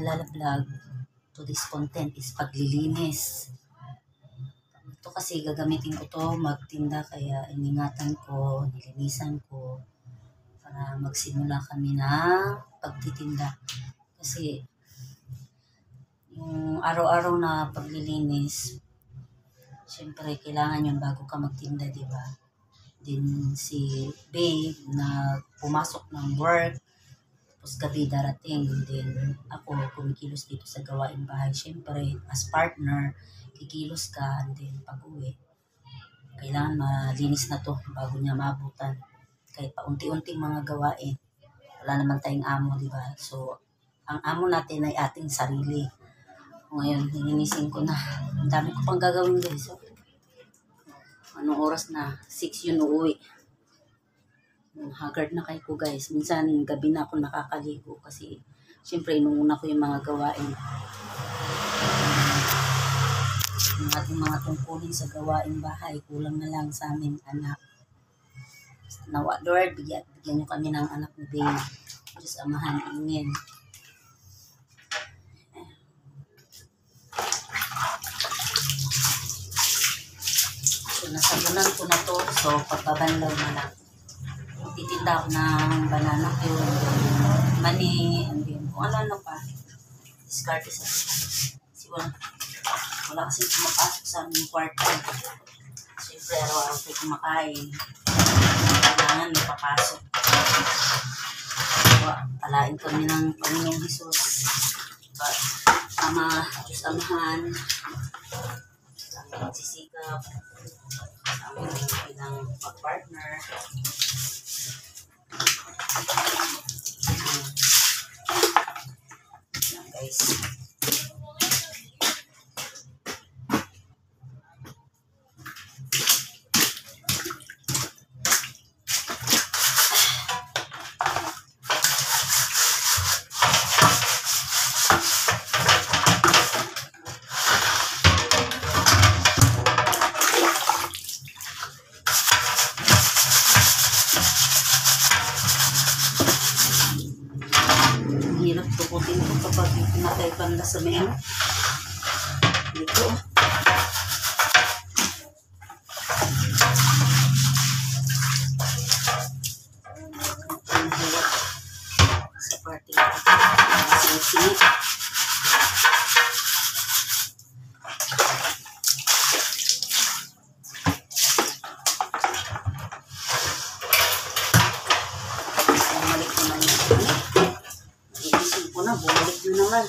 Lala Vlog. Today's content is paglilinis. Ito kasi gagamitin ko to magtinda, kaya iningatan ko, nilinisan ko para magsimula kami na pagtitinda. Kasi yung araw-araw na paglilinis, syempre kailangan yun bago ka magtinda, di ba? Din si babe na pumasok ng work, tapos gabi darating, din ako kumikilos dito sa gawain bahay. Syempre, as partner, kikilos ka, and then pag-uwi, kailangan malinis na to bago niya maabutan. Kahit pa unti-unting mga gawain, wala naman tayong amo, di ba? So, ang amo natin ay ating sarili. Ngayon, hininisin ko na. Ang dami ko pang gagawin, guys. So, anong oras na? 6 yun uuwi. Haggard na kayo ko, guys. Minsan, gabi na ako nakakaligo kasi syempre, inuuna ko yung mga gawain. Yung ating mga tungkulin sa gawain bahay, kulang na lang sa amin, anak. Nawa, Lord, bigyan nyo kami ng anak ni babe. Diyos amahan, amen. So, nasabunan ko na to. So, pagbabanlaw na lang. Titinda ako ng banana cue, mani, and then kung ano pa. Discard isa. Kasi wala kasi pumapasok sa aming kwarto. Siyempre, araw-araw tayo kumakain. Kailangan may papasok. So, palain kami ng Panginoong Jesus. But, Ama, Diyos amahan, sa aming nagsisikap, sa aming bilang partner. Yan, guys. Hirap tukutin ko kapag pinatay banda sa may ano. Dito. Ang hirap sa party. Sisingit. Bumalik naman yun. Iisip ko na, bumalik na naman.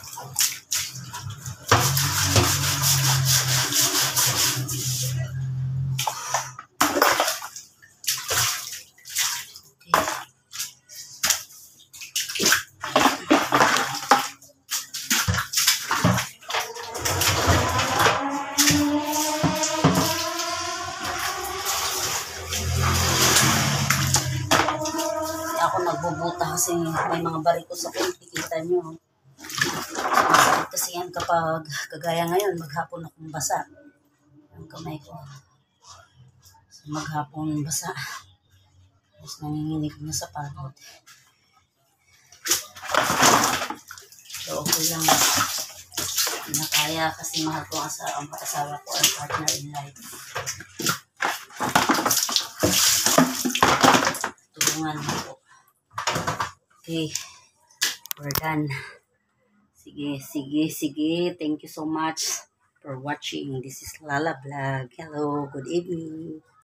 Ako nagbubuta kasi may mga bariko sa pinti, kita nyo. Masakit kasi yan kapag kagaya ngayon, maghapon akong basa. Ang kamay ko. So, maghapon basa. Tapos nanginginig na sa pagod. So okay lang. Hindi na kaya kasi mahal ko ang asawa ko, ang partner in life. Tulungan mo po. Okay, we're done. Sige. Thank you so much for watching. This is Lala Vlog. Hello, good evening.